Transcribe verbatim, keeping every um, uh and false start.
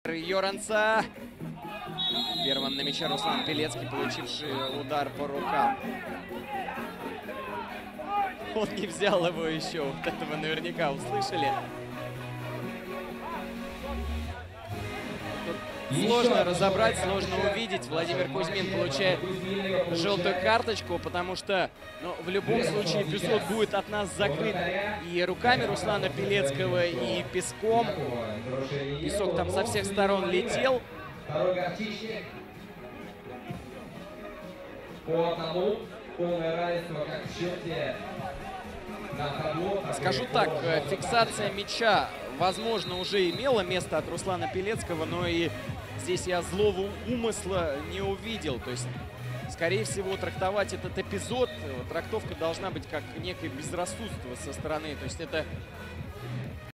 Йоранса. Первым на мяче Руслан Пелецкий, получивший удар по рукам. Он не взял его еще. Вот этого наверняка услышали. Тут сложно разобрать, сложно увидеть. Владимир Кузьмин получает желтую карточку, потому что ну, в любом случае эпизод будет от нас закрыт и руками Руслана Пелецкого, и песком. Песок там со всех сторон летел. По одному, полное равенство, как в счете. Скажу так, фиксация мяча, возможно, уже имела место от Руслана Пелецкого, но и здесь я злого умысла не увидел. То есть, скорее всего, трактовать этот эпизод, трактовка должна быть как некое безрассудство со стороны. То есть это